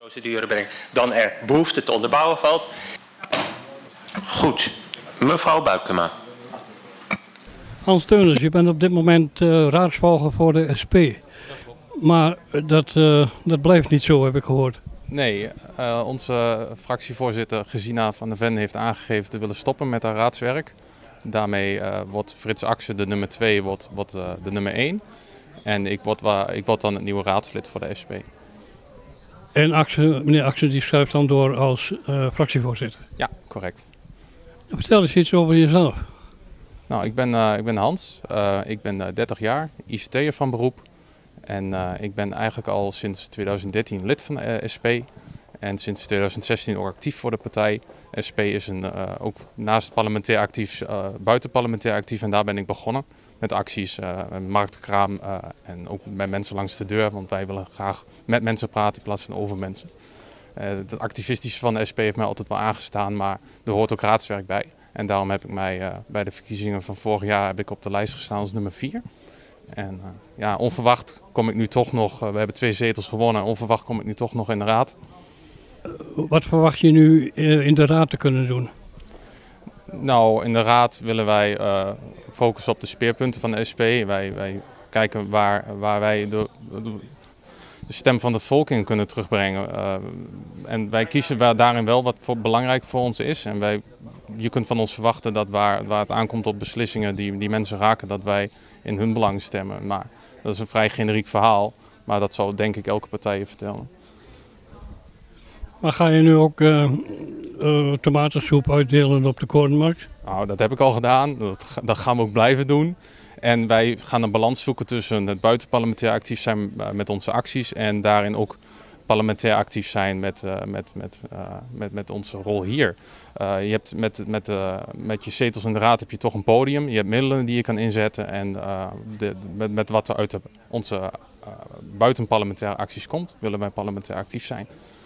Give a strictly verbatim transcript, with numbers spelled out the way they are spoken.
procedure brengt, dan er behoefte te onderbouwen valt. Goed. Mevrouw Buikema. Hans Teunens, je bent op dit moment uh, raadsvolger voor de S P. Maar dat, uh, dat blijft niet zo, heb ik gehoord. Nee, uh, onze fractievoorzitter Gesina van der Ven heeft aangegeven te willen stoppen met haar raadswerk. Daarmee uh, wordt Frits Akse de nummer twee, wordt, wordt uh, de nummer één. En ik word, ik word dan het nieuwe raadslid voor de S P. En Akse, meneer Akse die schuift dan door als uh, fractievoorzitter? Ja, correct. Vertel eens iets over jezelf. Nou, ik ben, uh, ik ben Hans, uh, ik ben uh, dertig jaar, I C T'er van beroep. En uh, ik ben eigenlijk al sinds twintig dertien lid van de uh, S P. En sinds twintig zestien ook actief voor de partij. S P is een, uh, ook naast parlementair actief, uh, buitenparlementair actief. En daar ben ik begonnen met acties, uh, marktkraam uh, en ook bij mensen langs de deur. Want wij willen graag met mensen praten in plaats van over mensen. Uh, het activistische van de S P heeft mij altijd wel aangestaan, maar er hoort ook raadswerk bij. En daarom heb ik mij uh, bij de verkiezingen van vorig jaar heb ik op de lijst gestaan als nummer vier. En uh, ja, onverwacht kom ik nu toch nog, uh, we hebben twee zetels gewonnen, onverwacht kom ik nu toch nog in de raad. Wat verwacht je nu uh, in de raad te kunnen doen? Nou, in de raad willen wij uh, focussen op de speerpunten van de S P. Wij, wij kijken waar, waar wij de, de stem van het volk in kunnen terugbrengen. Uh, en wij kiezen waar daarin wel wat voor belangrijk voor ons is. En wij, je kunt van ons verwachten dat waar, waar het aankomt op beslissingen die, die mensen raken, dat wij in hun belang stemmen. Maar dat is een vrij generiek verhaal, maar dat zal denk ik elke partij je vertellen. Maar ga je nu ook uh, uh, tomatensoep uitdelen op de Korenmarkt? Nou, dat heb ik al gedaan. Dat, dat gaan we ook blijven doen. En wij gaan een balans zoeken tussen het buitenparlementair actief zijn met onze acties en daarin ook parlementair actief zijn met, uh, met, met, uh, met, met onze rol hier. Uh, je hebt met, met, uh, met je zetels in de raad heb je toch een podium. Je hebt middelen die je kan inzetten en uh, de, met, met wat er uit de, onze uh, buitenparlementaire acties komt, willen wij parlementair actief zijn.